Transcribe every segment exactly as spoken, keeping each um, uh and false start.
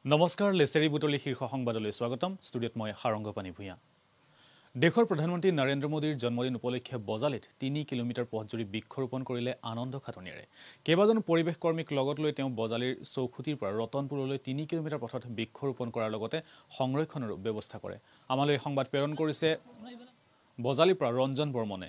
নমস্কাৰ লেছেৰি বুটলি শীৰ্ষ সংবাদলৈ স্বাগতম ষ্টুডিঅত মই হাৰংগপানী ভূঞা দেশৰ প্ৰধানমন্ত্ৰী নৰেন্দ্ৰ মোদীৰ জন্মদিন উপলক্ষে বজালিত তিনি কিলোমিটাৰ পথজুৰি বৃক্ষৰোপণ কৰিলে আনন্দ খাটনিয়াৰে কেইবাজন পৰিৱেশ কৰ্মীক লগত লৈ তেওঁ বজালিৰ চৌখুটিৰ পৰা ৰতনপুৰলৈ তিনি কিলোমিটাৰ পথত বৃক্ষৰোপণ কৰাৰ লগতে সংৰক্ষণৰ ব্যৱস্থা কৰে আমালৈ সংবাদ প্ৰেৰণ কৰিছে বজালিৰ পৰা ৰঞ্জন বৰ্মনে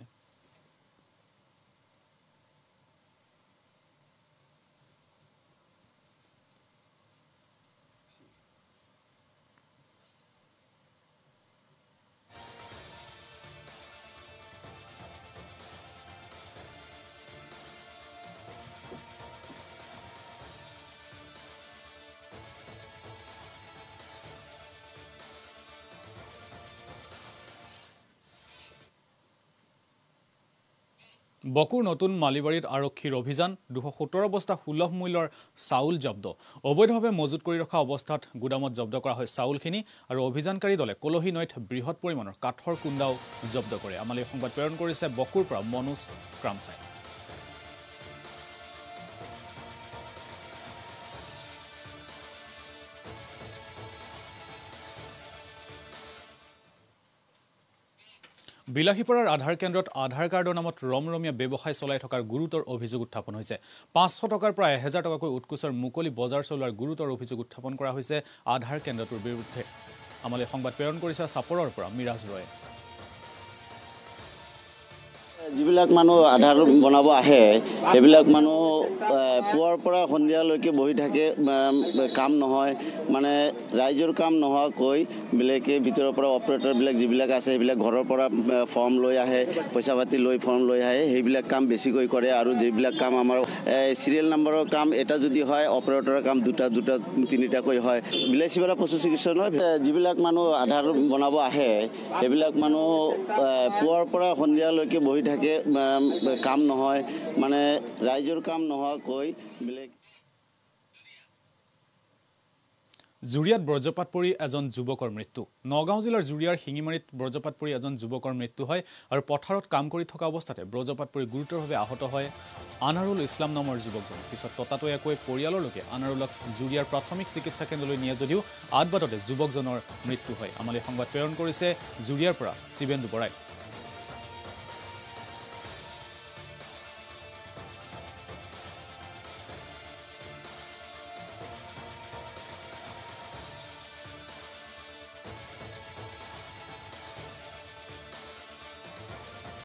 বকুৰ নতুন মালিবাৰীত আৰক্ষীৰ অভিযান দুশ সত্তৰ বস্তা সুলভ মূল্যৰ চাউল জব্দ অবৈধভাৱে মজুত কৰি ৰখা অৱস্থাত গুদামত জব্দ কৰা হয় চাউলখিনি আৰু অভিযানকাৰী দলে কলহি নৈত বৃহৎ পৰিমাণৰ কাঠৰ কুন্দাও জব্দ কৰে আমালৈ সংবাদ প্ৰেৰণ কৰিছে বকুৰ পৰা মনোজ ক্ৰামচাই বিলাহীপাৰাৰ আধাৰ কেন্দ্ৰত আধাৰ কাৰ্ডৰ নামত ৰমৰমীয়া ব্যৱসায় চলাই থকাৰ গুৰুতৰ অভিযোগ উত্থাপন হৈছে পাঁচশ টকাৰ পৰা এক হাজাৰ টকাকৈ উৎকোচৰ মুকলি বজাৰ চলোৱাৰ গুৰুতৰ অভিযোগ উত্থাপন কৰা হৈছে আধাৰ কেন্দ্ৰটোৰ বিৰুদ্ধে আমালৈ সংবাদ প্ৰেৰণ কৰিছে চাপৰৰ পৰা মিৰাজ ৰয়ে যিবিলাক মানুহ আধাৰ বনাব আহে সেইবিলাক মানুহ পুৱাৰ পৰা সন্ধিয়ালৈকে বহি থাকে কাম নহয় মানে ৰাইজৰ কাম নোহোৱাকৈ বেলেগে ভিতৰৰ পৰা অপাৰেটৰবিলাক যিবিলাক আছে সেইবিলাক ঘৰৰ পৰা ফৰ্ম লৈ আহে পইচা পাতি লৈ ফৰ্ম লৈ আহে সেইবিলাক কাম বেছিকৈ কৰে আৰু যিবিলাক কাম আমাৰ চিৰিয়েল নম্বৰৰ কাম এটা যদি হয় অপাৰেটৰৰ কাম দুটা দুটা তিনিটাকৈ হয় বিলাসীপাৰা পশু চিকিৎসালয় যিবিলাক মানুহ আধাৰ বনাব আহে সেইবিলাক মানুহ পুৱাৰ পৰা সন্ধিয়ালৈকে বহি থাকে কাম নহয় মানে ৰাইজৰ কাম নোহোৱাকৈ বেলেগ জুৰিয়াত বজ্ৰপাত পৰি এজন যুৱকৰ মৃত্যু নগাঁও জিলাৰ জুৰিয়াৰ শিঙিমাৰীত বজ্ৰপাত পৰি এজন যুৱকৰ মৃত্যু হয় আৰু পথাৰত কাম কৰি থকা অৱস্থাতে বজ্ৰপাত পৰি গুৰুতৰভাৱে আহত হয় আনাৰুল ইছলাম নামৰ যুৱকজন পিছত ততাতৈয়াকৈ পৰিয়ালৰ লোকে আনাৰুলক জুৰিয়াৰ প্ৰাথমিক চিকিৎসা কেন্দ্ৰলৈ নিয়ে যদিও আদবাটতে যুৱকজনৰ মৃত্যু হয় আমালৈ সংবাদ প্ৰেৰণ কৰিছে জুৰিয়াৰ পৰা শিৱেন্দু বৰাই